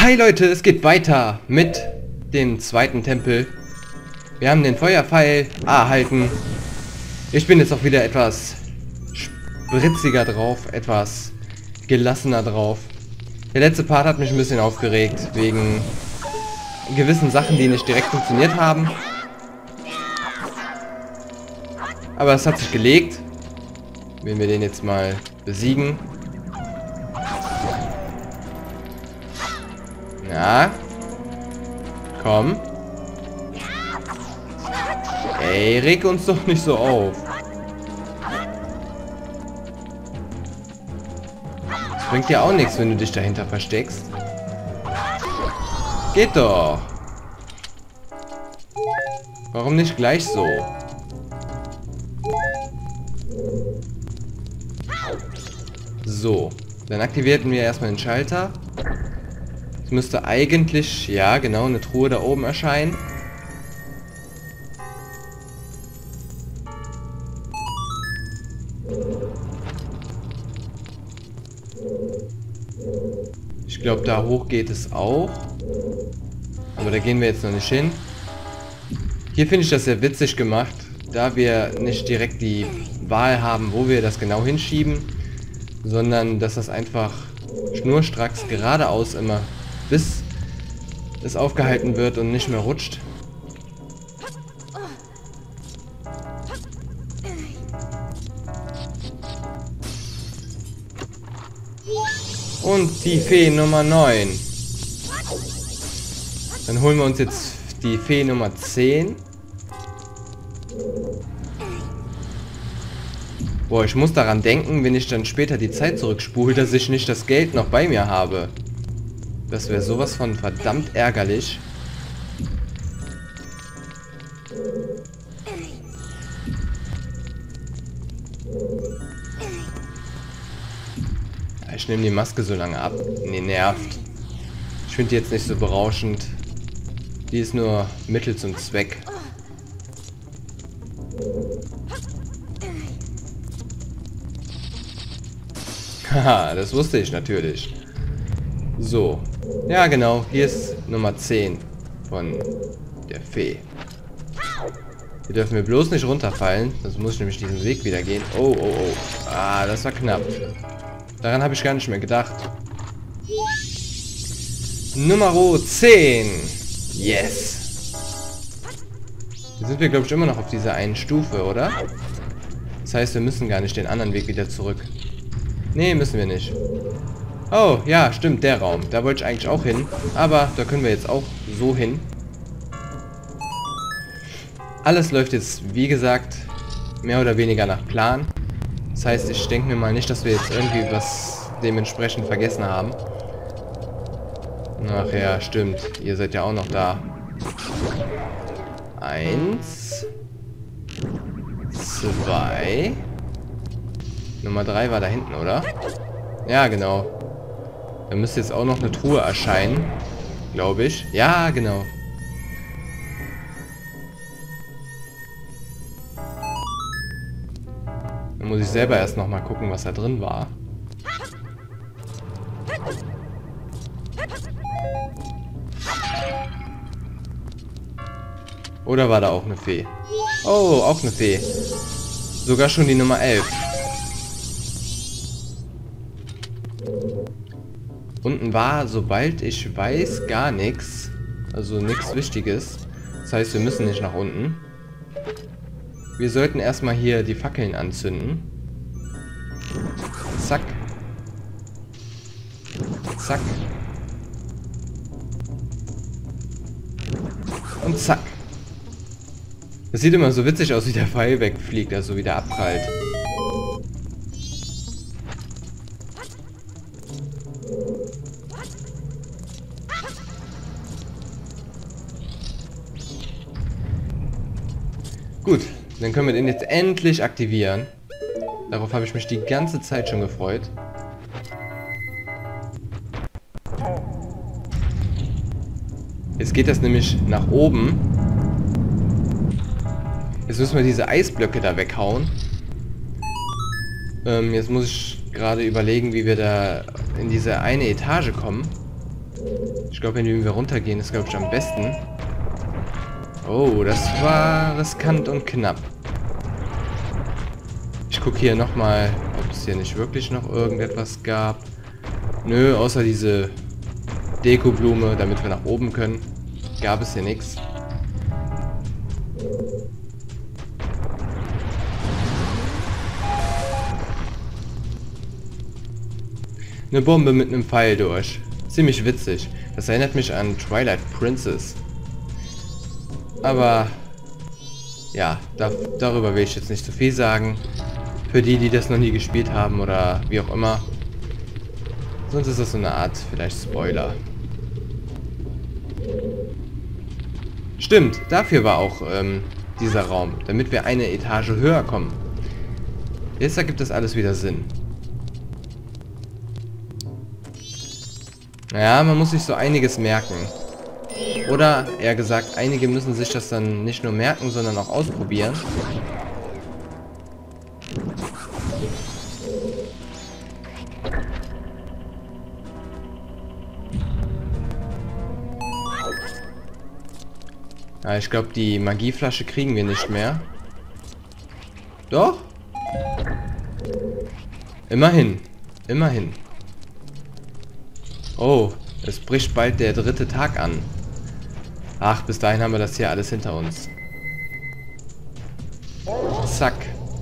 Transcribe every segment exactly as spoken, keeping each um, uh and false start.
Hi Leute, es geht weiter mit dem zweiten Tempel. Wir haben den Feuerpfeil erhalten. Ich bin jetzt auch wieder etwas spritziger drauf, etwas gelassener drauf. Der letzte Part hat mich ein bisschen aufgeregt, wegen gewissen Sachen, die nicht direkt funktioniert haben. Aber es hat sich gelegt. Wenn wir den jetzt mal besiegen. Na? Komm. Ey, reg uns doch nicht so auf. Das bringt dir auch nichts, wenn du dich dahinter versteckst. Geht doch. Warum nicht gleich so? So. Dann aktivierten wir erstmal den Schalter. Es müsste eigentlich, ja genau, eine Truhe da oben erscheinen. Ich glaube, da hoch geht es auch. Aber da gehen wir jetzt noch nicht hin. Hier finde ich das sehr witzig gemacht, da wir nicht direkt die Wahl haben, wo wir das genau hinschieben, sondern dass das einfach schnurstracks geradeaus immer, bis es aufgehalten wird und nicht mehr rutscht. Und die Fee Nummer neun. Dann holen wir uns jetzt die Fee Nummer zehn. Boah, ich muss daran denken, wenn ich dann später die Zeit zurückspule, dass ich nicht das Geld noch bei mir habe. Das wäre sowas von verdammt ärgerlich. Ich nehme die Maske so lange ab. Nee, nervt. Ich finde die jetzt nicht so berauschend. Die ist nur Mittel zum Zweck. Haha, das wusste ich natürlich. So. Ja, genau. Hier ist Nummer zehn von der Fee. Hier dürfen wir bloß nicht runterfallen. Sonst muss ich nämlich diesen Weg wieder gehen. Oh, oh, oh. Ah, das war knapp. Daran habe ich gar nicht mehr gedacht. Nummer zehn. Yes. Hier sind wir, glaube ich, immer noch auf dieser einen Stufe, oder? Das heißt, wir müssen gar nicht den anderen Weg wieder zurück. Nee, müssen wir nicht. Oh, ja, stimmt, der Raum. Da wollte ich eigentlich auch hin. Aber da können wir jetzt auch so hin. Alles läuft jetzt, wie gesagt, mehr oder weniger nach Plan. Das heißt, ich denke mir mal nicht, dass wir jetzt irgendwie was dementsprechend vergessen haben. Ach ja, stimmt. Ihr seid ja auch noch da. Eins. Zwei. Nummer drei war da hinten, oder? Ja, genau. Da müsste jetzt auch noch eine Truhe erscheinen. Glaube ich. Ja, genau. Dann muss ich selber erst noch mal gucken, was da drin war. Oder war da auch eine Fee? Oh, auch eine Fee. Sogar schon die Nummer elf. Unten war, sobald ich weiß, gar nichts. Also nichts Wichtiges. Das heißt, wir müssen nicht nach unten. Wir sollten erstmal hier die Fackeln anzünden. Zack. Zack. Und zack. Das sieht immer so witzig aus, wie der Pfeil wegfliegt, also wie der abprallt. Gut, dann können wir den jetzt endlich aktivieren. Darauf habe ich mich die ganze Zeit schon gefreut. Jetzt geht das nämlich nach oben. Jetzt müssen wir diese Eisblöcke da weghauen. Ähm, jetzt muss ich gerade überlegen, wie wir da in diese eine Etage kommen. Ich glaube, wenn wir runtergehen, ist, glaube ich, am besten. Oh, das war riskant und knapp. Ich gucke hier nochmal, ob es hier nicht wirklich noch irgendetwas gab. Nö, außer diese Dekoblume, damit wir nach oben können. Gab es hier nichts. Eine Bombe mit einem Pfeil durch. Ziemlich witzig. Das erinnert mich an Twilight Princess. Aber ja, da, darüber will ich jetzt nicht zu viel sagen. Für die, die das noch nie gespielt haben oder wie auch immer. Sonst ist das so eine Art, vielleicht Spoiler. Stimmt, dafür war auch ähm, dieser Raum. Damit wir eine Etage höher kommen. Jetzt ergibt das alles wieder Sinn. Ja, man muss sich so einiges merken. Oder, eher gesagt, einige müssen sich das dann nicht nur merken, sondern auch ausprobieren. Ja, ich glaube, die Magieflasche kriegen wir nicht mehr. Doch? Immerhin. Immerhin. Oh, es bricht bald der dritte Tag an. Ach, bis dahin haben wir das hier alles hinter uns. Zack.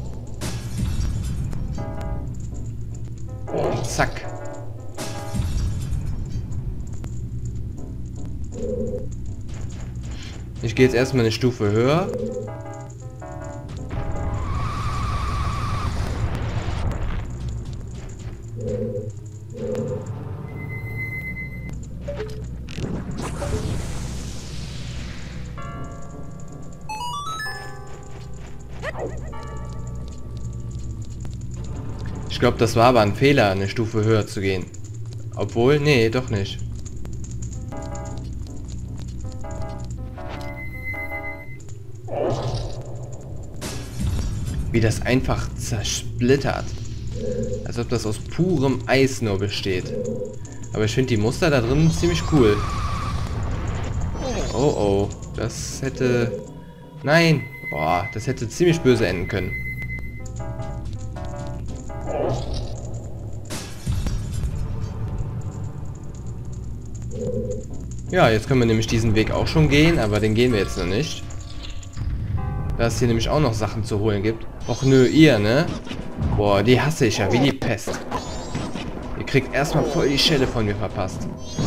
Und zack. Ich gehe jetzt erstmal eine Stufe höher. Ich glaube, das war aber ein Fehler, eine Stufe höher zu gehen. Obwohl, nee, doch nicht. Wie das einfach zersplittert. Als ob das aus purem Eis nur besteht. Aber ich finde die Muster da drin ziemlich cool. Oh oh, das hätte... Nein! Boah, das hätte ziemlich böse enden können. Ja, jetzt können wir nämlich diesen Weg auch schon gehen, aber den gehen wir jetzt noch nicht. Da es hier nämlich auch noch Sachen zu holen gibt. Och nö, ihr, ne? Boah, die hasse ich ja wie die Pest. Ihr kriegt erstmal voll die Schelle von mir verpasst.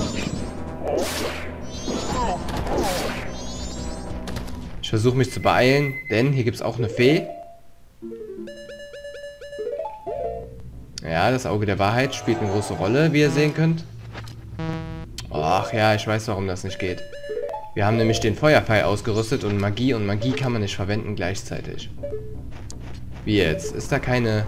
Ich versuche mich zu beeilen, denn hier gibt es auch eine Fee. Ja, das Auge der Wahrheit spielt eine große Rolle, wie ihr sehen könnt. Ach ja, ich weiß, warum das nicht geht. Wir haben nämlich den Feuerpfeil ausgerüstet und Magie und Magie kann man nicht verwenden gleichzeitig. Wie jetzt? Ist da keine...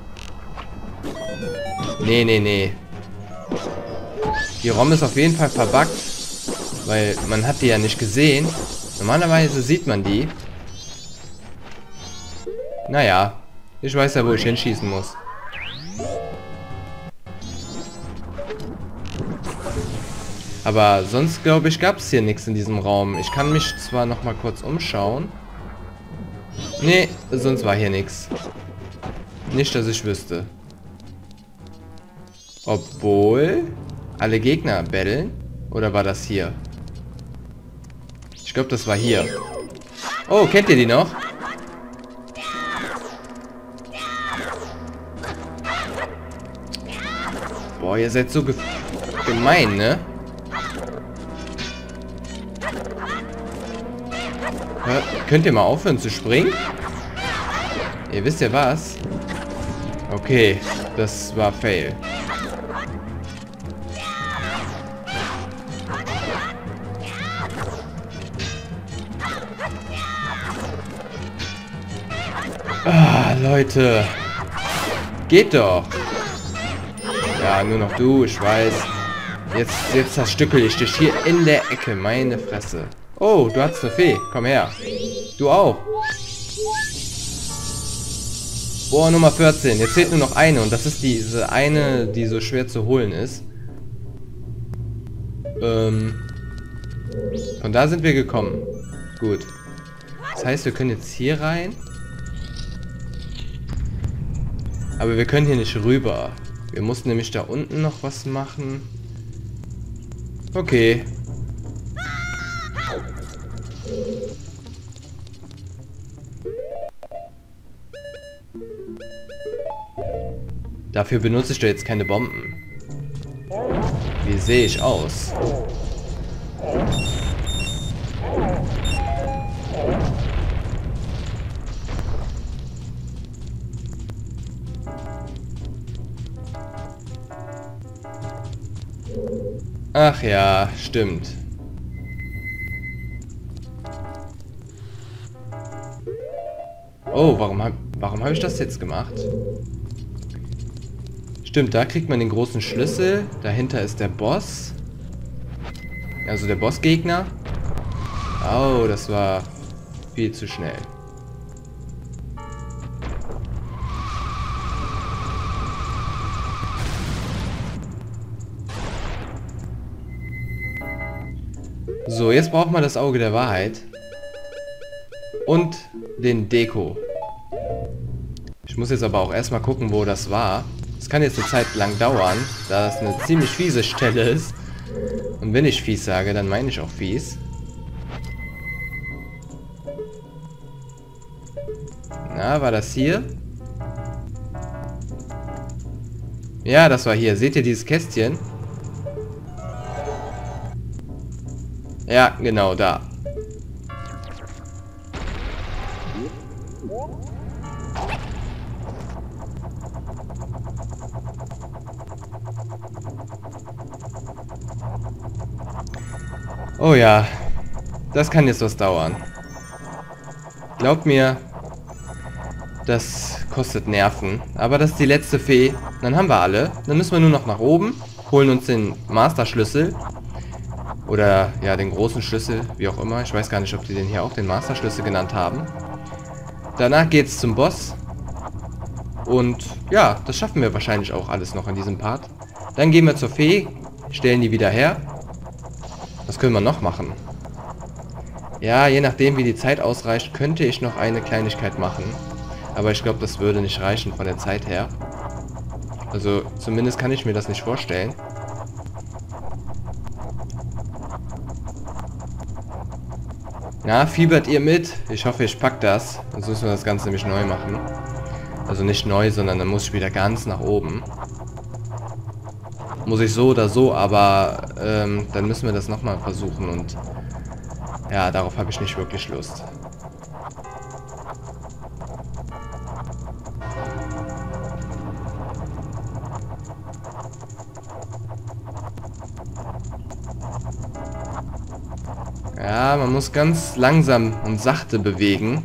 Nee, nee, nee. Die ROM ist auf jeden Fall verbuggt, weil man hat die ja nicht gesehen. Normalerweise sieht man die. Naja, ich weiß ja, wo ich hinschießen muss. Aber sonst, glaube ich, gab es hier nichts in diesem Raum. Ich kann mich zwar noch mal kurz umschauen. Nee, sonst war hier nichts. Nicht, dass ich wüsste. Obwohl... Alle Gegner betteln? Oder war das hier? Ich glaube, das war hier. Oh, kennt ihr die noch? Boah, ihr seid so ge gemein, ne? Hör, könnt ihr mal aufhören zu springen? Ihr wisst ja was? Okay, das war Fail. Ah, Leute. Geht doch. Ja, nur noch du, ich weiß. Jetzt, jetzt zerstückel ich dich hier in der Ecke, meine Fresse. Oh, du hast eine Fee. Komm her. Du auch. Boah, Nummer vierzehn. Jetzt fehlt nur noch eine. Und das ist diese eine, die so schwer zu holen ist. Ähm, von da sind wir gekommen. Gut. Das heißt, wir können jetzt hier rein. Aber wir können hier nicht rüber. Wir mussten nämlich da unten noch was machen. Okay. Dafür benutze ich da jetzt keine Bomben. Wie sehe ich aus? Ach ja, stimmt. Oh, warum hab, warum habe ich das jetzt gemacht? Stimmt, da kriegt man den großen Schlüssel. Dahinter ist der Boss. Also der Bossgegner. Oh, das war viel zu schnell. So, jetzt braucht man das Auge der Wahrheit. Und den Deko. Ich muss jetzt aber auch erstmal gucken, wo das war. Das kann jetzt eine Zeit lang dauern, da es eine ziemlich fiese Stelle ist. Und wenn ich fies sage, dann meine ich auch fies. Na, war das hier? Ja, das war hier. Seht ihr dieses Kästchen? Ja, genau, da. Oh ja, das kann jetzt was dauern. Glaubt mir, das kostet Nerven. Aber das ist die letzte Fee. Dann haben wir alle. Dann müssen wir nur noch nach oben, holen uns den Master-Schlüssel. Oder, ja, den großen Schlüssel, wie auch immer. Ich weiß gar nicht, ob die den hier auch den Master-Schlüssel genannt haben. Danach geht's zum Boss. Und, ja, das schaffen wir wahrscheinlich auch alles noch an diesem Part. Dann gehen wir zur Fee, stellen die wieder her. Was können wir noch machen? Ja, je nachdem, wie die Zeit ausreicht, könnte ich noch eine Kleinigkeit machen. Aber ich glaube, das würde nicht reichen von der Zeit her. Also, zumindest kann ich mir das nicht vorstellen. Na, fiebert ihr mit? Ich hoffe, ich pack das. Sonst müssen wir das Ganze nämlich neu machen. Also nicht neu, sondern dann muss ich wieder ganz nach oben. Muss ich so oder so, aber ähm, dann müssen wir das nochmal versuchen und ja, darauf habe ich nicht wirklich Lust. Ja, man muss ganz langsam und sachte bewegen.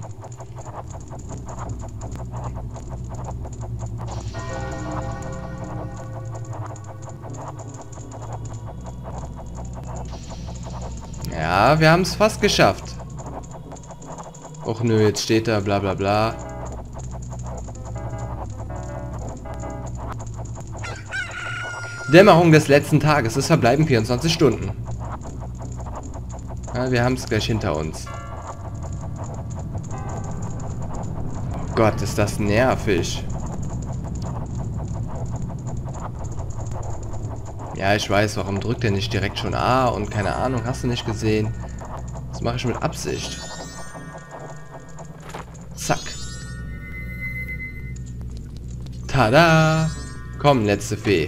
Ja, wir haben es fast geschafft. Och nö, jetzt steht da bla bla bla. Dämmerung des letzten Tages. Es verbleiben vierundzwanzig Stunden. Ja, wir haben es gleich hinter uns. Oh Gott, ist das nervig. Ja, ich weiß, warum drückt er nicht direkt schon A und keine Ahnung, hast du nicht gesehen? Das mache ich mit Absicht. Zack. Tada! Komm, letzte Fee.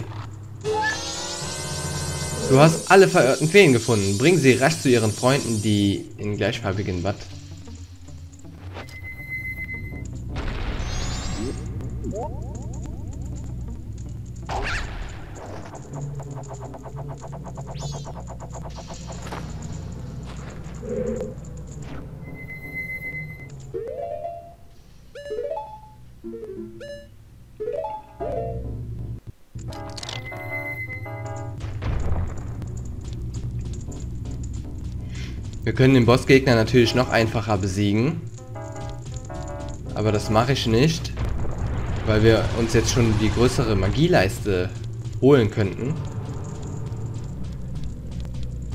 Du hast alle verirrten Feen gefunden. Bring sie rasch zu ihren Freunden, die in gleichfarbigen Watt. Wir können den Bossgegner natürlich noch einfacher besiegen. Aber das mache ich nicht, weil wir uns jetzt schon die größere Magieleiste holen könnten.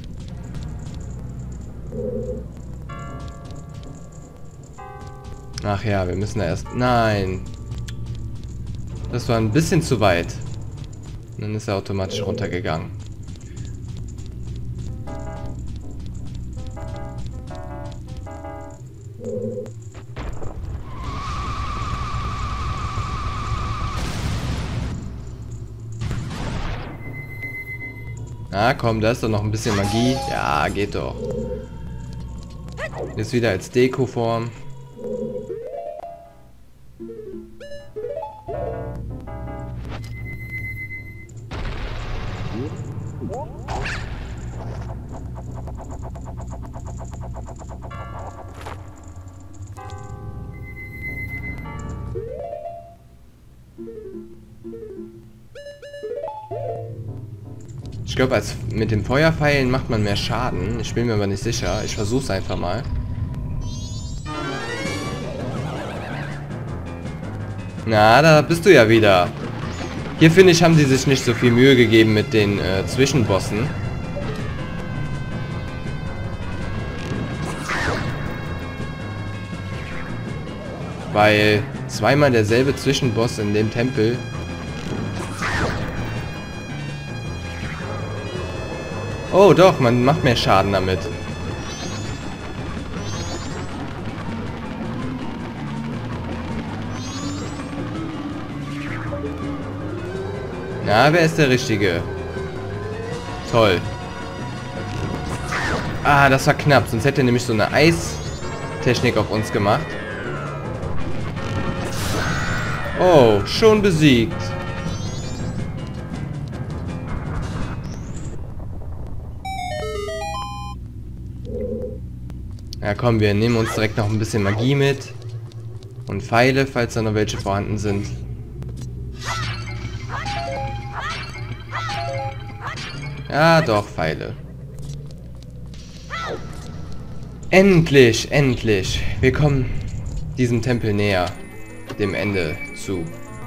Ach ja, wir müssen da erst... Nein. Das war ein bisschen zu weit. Und dann ist er automatisch runtergegangen. Na komm, da ist doch noch ein bisschen Magie. Ja, geht doch. Ist wieder als Dekoform. Ich glaube, als mit den Feuerpfeilen macht man mehr Schaden. Ich bin mir aber nicht sicher. Ich versuche es einfach mal. Na, da bist du ja wieder. Hier finde ich, haben sie sich nicht so viel Mühe gegeben mit den äh, Zwischenbossen. Weil zweimal derselbe Zwischenboss in dem Tempel. Oh doch, man macht mehr Schaden damit. Na, wer ist der Richtige? Toll. Ah, das war knapp. Sonst hätte er nämlich so eine Eistechnik auf uns gemacht. Oh, schon besiegt. Ja komm, wir nehmen uns direkt noch ein bisschen Magie mit. Und Pfeile, falls da noch welche vorhanden sind. Ja, doch, Pfeile. Endlich, endlich. Wir kommen diesem Tempel näher. Dem Ende zu.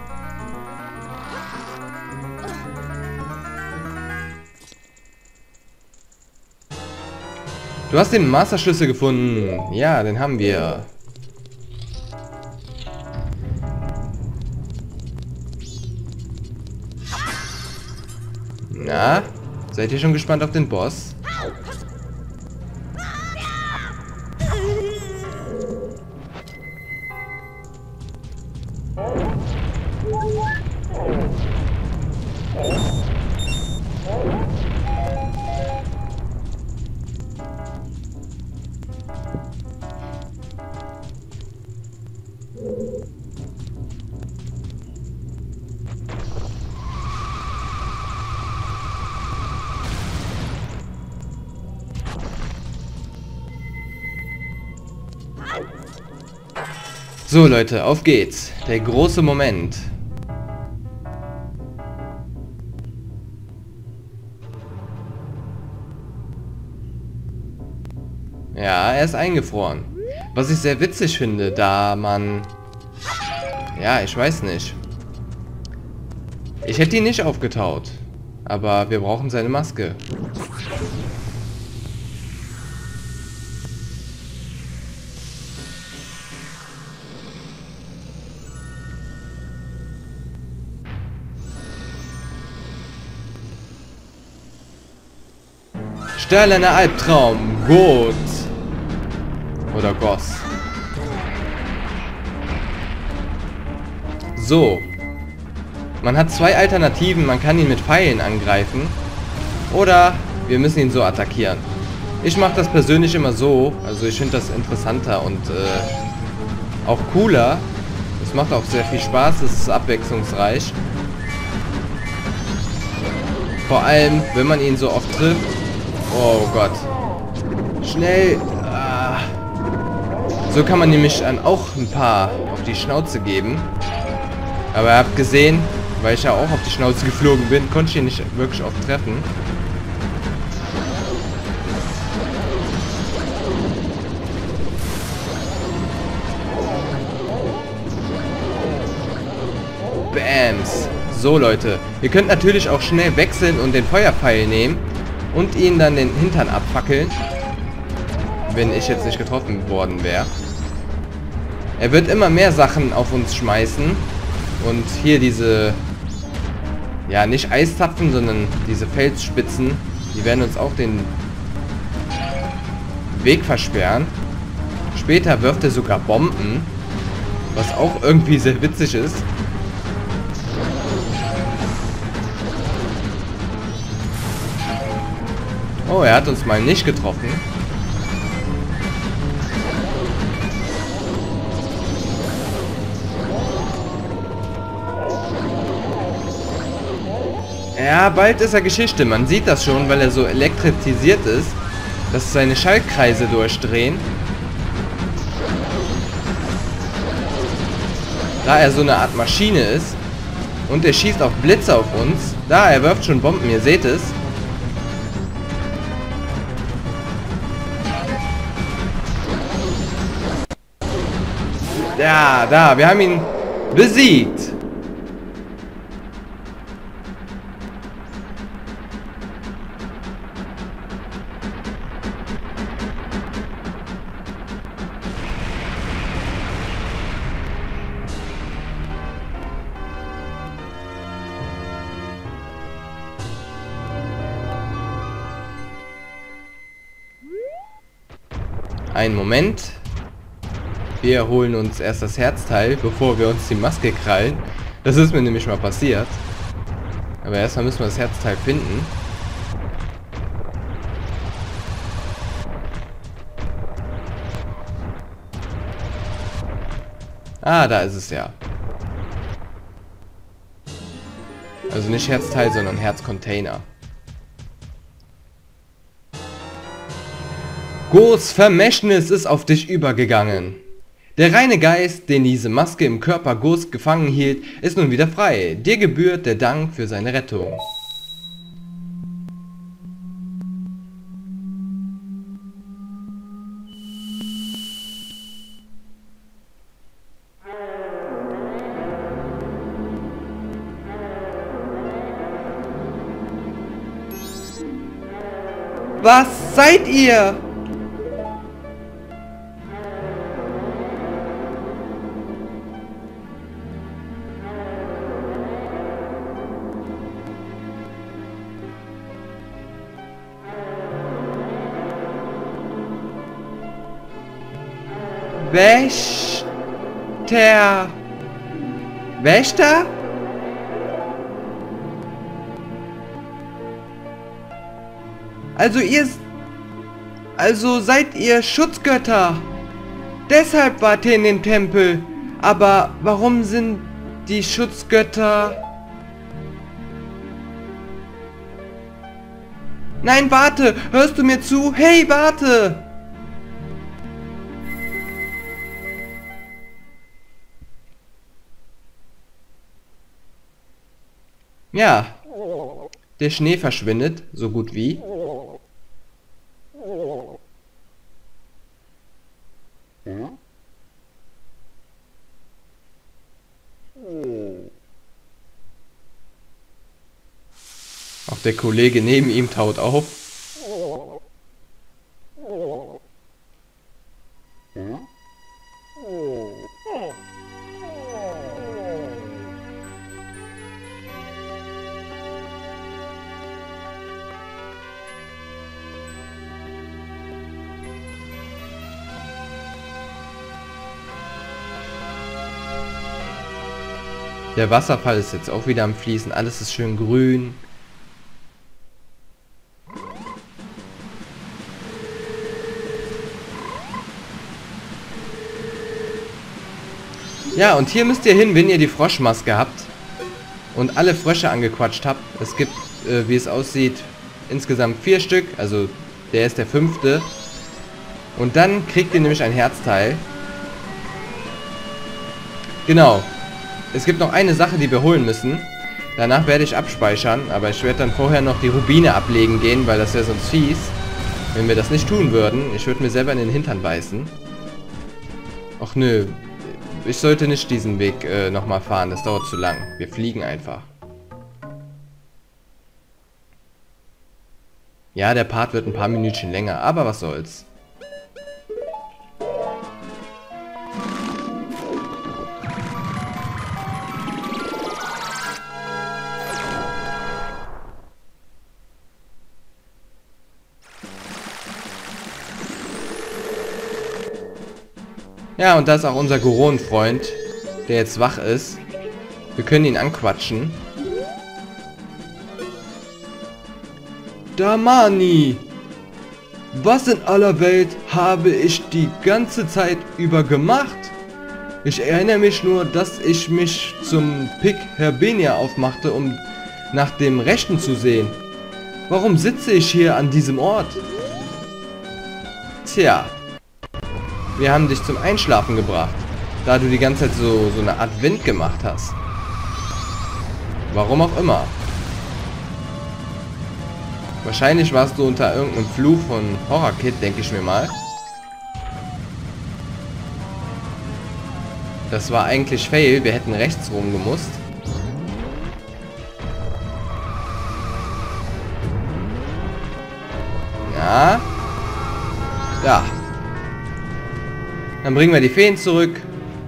Du hast den Masterschlüssel gefunden. Ja, den haben wir. Na, seid ihr schon gespannt auf den Boss? So Leute, auf geht's. Der große Moment. Ja, er ist eingefroren. Was ich sehr witzig finde, da man... Ja, ich weiß nicht. Ich hätte ihn nicht aufgetaut. Aber wir brauchen seine Maske. Stählerner Albtraum. Gut. Oder Goss. So. Man hat zwei Alternativen. Man kann ihn mit Pfeilen angreifen. Oder wir müssen ihn so attackieren. Ich mache das persönlich immer so. Also ich finde das interessanter und äh, auch cooler. Es macht auch sehr viel Spaß. Es ist abwechslungsreich. Vor allem, wenn man ihn so oft trifft. Oh Gott. Schnell. Ah. So kann man nämlich dann auch ein paar auf die Schnauze geben. Aber ihr habt gesehen, weil ich ja auch auf die Schnauze geflogen bin, konnte ich ihn nicht wirklich oft treffen. Bams. So Leute, ihr könnt natürlich auch schnell wechseln und den Feuerpfeil nehmen. Und ihn dann den Hintern abfackeln. wenn ich jetzt nicht getroffen worden wäre. Er wird immer mehr Sachen auf uns schmeißen. Und hier diese... Ja, nicht Eiszapfen, sondern diese Felsspitzen. Die werden uns auch den Weg versperren. Später wirft er sogar Bomben. Was auch irgendwie sehr witzig ist. Oh, er hat uns mal nicht getroffen. Ja, bald ist er Geschichte. Man sieht das schon, weil er so elektrisiert ist, dass seine Schaltkreise durchdrehen. Da er so eine Art Maschine ist. Und er schießt auch Blitze auf uns. Da, er wirft schon Bomben, ihr seht es. Ja, da, wir haben ihn besiegt. Einen Moment. Wir holen uns erst das Herzteil, bevor wir uns die Maske krallen. Das ist mir nämlich mal passiert. Aber erstmal müssen wir das Herzteil finden. Ah, da ist es ja. Also nicht Herzteil, sondern Herzcontainer. Gors Vermächtnis ist auf dich übergegangen. Der reine Geist, den diese Maske im Körper Gors gefangen hielt, ist nun wieder frei. Dir gebührt der Dank für seine Rettung. Was seid ihr? Wächter. Wächter? Also ihr... Also seid ihr Schutzgötter. Deshalb wart ihr in den Tempel. Aber warum sind die Schutzgötter... Nein, warte! Hörst du mir zu? Hey, warte! Ja, der Schnee verschwindet, so gut wie. Auch der Kollege neben ihm taut auf. Der Wasserfall ist jetzt auch wieder am Fließen. Alles ist schön grün. Ja, und hier müsst ihr hin, wenn ihr die Froschmaske habt und alle Frösche angequatscht habt. Es gibt, äh, wie es aussieht, insgesamt vier Stück. Also der ist der fünfte. Und dann kriegt ihr nämlich ein Herzteil. Genau. Es gibt noch eine Sache, die wir holen müssen. Danach werde ich abspeichern, aber ich werde dann vorher noch die Rubine ablegen gehen, weil das wäre sonst fies, wenn wir das nicht tun würden. Ich würde mir selber in den Hintern beißen. Ach nö, ich sollte nicht diesen Weg äh, nochmal fahren, das dauert zu lang. Wir fliegen einfach. Ja, der Part wird ein paar Minütchen länger, aber was soll's. Ja, und da ist auch unser Goron-Freund, der jetzt wach ist. Wir können ihn anquatschen. Damani! Was in aller Welt habe ich die ganze Zeit über gemacht? Ich erinnere mich nur, dass ich mich zum Pick Herbenia aufmachte, um nach dem Rechten zu sehen. Warum sitze ich hier an diesem Ort? Tja, wir haben dich zum Einschlafen gebracht, da du die ganze Zeit so, so eine Art Wind gemacht hast. Warum auch immer. Wahrscheinlich warst du unter irgendeinem Fluch von Horror Kid, denke ich mir mal. Das war eigentlich fail, wir hätten rechts rum gemusst. Ja. Ja. Dann bringen wir die Feen zurück.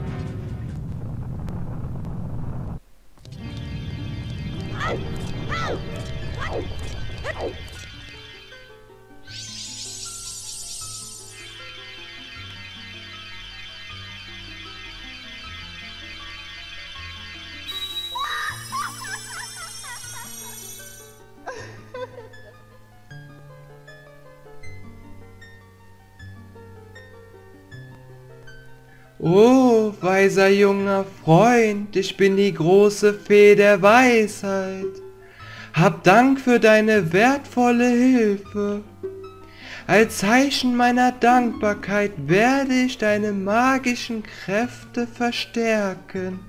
Oh, weiser junger Freund, ich bin die große Fee der Weisheit. Hab Dank für deine wertvolle Hilfe. Als Zeichen meiner Dankbarkeit werde ich deine magischen Kräfte verstärken.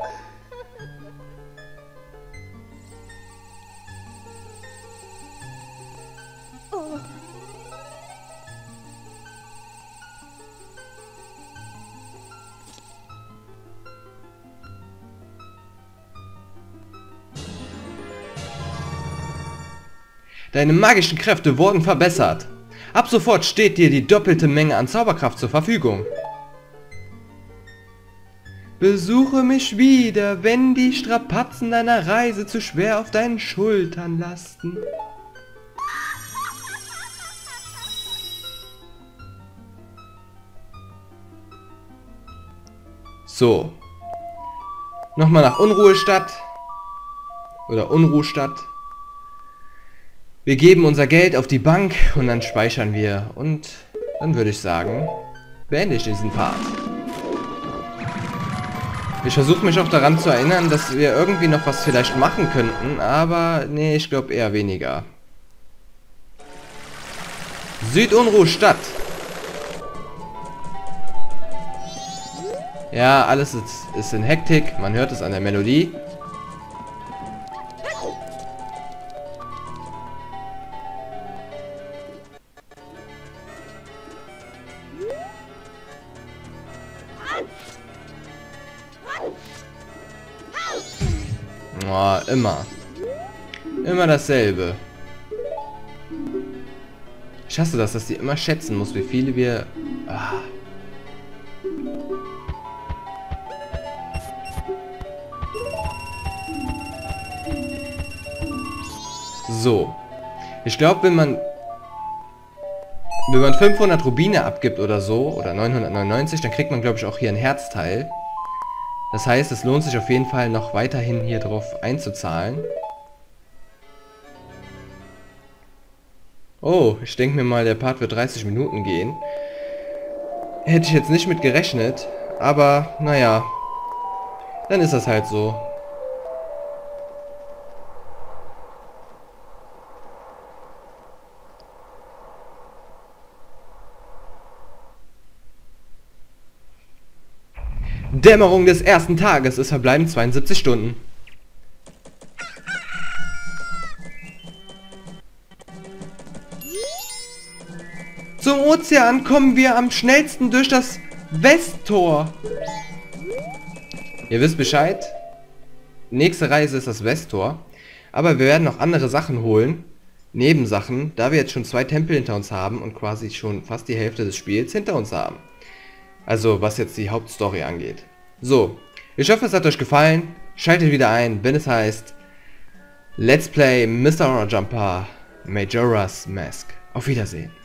Deine magischen Kräfte wurden verbessert. Ab sofort steht dir die doppelte Menge an Zauberkraft zur Verfügung. Besuche mich wieder, wenn die Strapazen deiner Reise zu schwer auf deinen Schultern lasten. So. Nochmal nach Unruhestadt. Oder Unruhestadt. Wir geben unser Geld auf die Bank und dann speichern wir. Und dann würde ich sagen, beende ich diesen Part. Ich versuche mich auch daran zu erinnern, dass wir irgendwie noch was vielleicht machen könnten, aber nee, ich glaube eher weniger. Südunruhstadt. Ja, alles ist, ist in Hektik, man hört es an der Melodie. Oh, immer. Immer dasselbe. Ich hasse das, dass die immer schätzen muss, wie viele wir... Ah. So. Ich glaube, wenn man... Wenn man fünfhundert Rubine abgibt oder so, oder neunhundertneunundneunzig, dann kriegt man, glaube ich, auch hier ein Herzteil. Das heißt, es lohnt sich auf jeden Fall noch weiterhin hier drauf einzuzahlen. Oh, ich denke mir mal, der Part wird dreißig Minuten gehen. Hätte ich jetzt nicht mit gerechnet, aber naja, dann ist das halt so. Dämmerung des ersten Tages. Es verbleiben zweiundsiebzig Stunden. Zum Ozean kommen wir am schnellsten durch das Westtor. Ihr wisst Bescheid. Nächste Reise ist das Westtor. Aber wir werden noch andere Sachen holen. Nebensachen, da wir jetzt schon zwei Tempel hinter uns haben und quasi schon fast die Hälfte des Spiels hinter uns haben. Also was jetzt die Hauptstory angeht. So, ich hoffe es hat euch gefallen. Schaltet wieder ein, wenn es heißt Let's Play Mister Horror Jumper Majora's Mask. Auf Wiedersehen.